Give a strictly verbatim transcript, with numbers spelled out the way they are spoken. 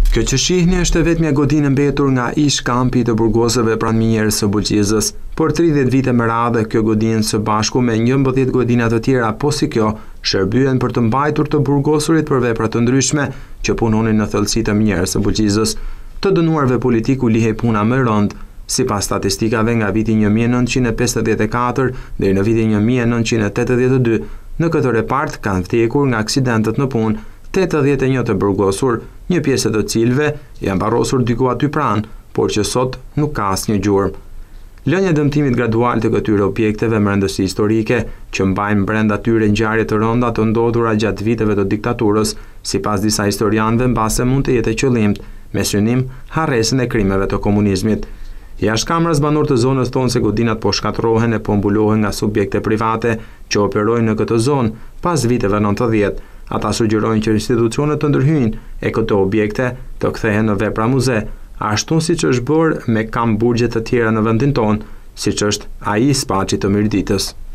Kjo që shihni është vetmja godinë mbetur nga ish kampi të burgosëve pranë minjerës së Buqizës. Por tridhjetë vite më radhë, kjo godinë së bashku me njëmbëdhjetë godina të tjera po si kjo shërbyen për të mbajtur të burgosurit për vepra të ndryshme që punonin në thellësi të minjerës së Buqizës. Të dënuarve politik u lihej puna më rënd. Sipas statistikave nga viti një mijë e nëntëqind e pesëdhjetë e katër deri në vitin një mijë e nëntëqind e tetëdhjetë e dy, në këtë repart kanë vdekur nga aksidentët në punë tetëdhjetë e një të burgosur, një pjesë të cilëve janë barosur diku aty pranë, por që sot nuk ka asnjë gjurmë. Lënia e dëmtimit gradual të këtyre objekteve me rëndësi historike që mbajnë brenda tyre ngjarje të rënda të ndodhura gjatë viteve të diktaturës, sipas disa historianëve mbase mund të jetë qëllimt me synim harresën e krimeve të komunizmit. Jashtëkamras banor të zonës thonë se godinat po shkatërrohen e po mbulohen nga subjekte private që operojnë në këtë zonë pas viteve nëntëdhjetë. Ata sugjerojnë që institucionet të ndërhyjnë e këto objekte të kthehen në vepra muze, ashtu siç është bërë me kamp burgje të tjera në vendin tonë, siç është ai i Spaçit të Mirditës.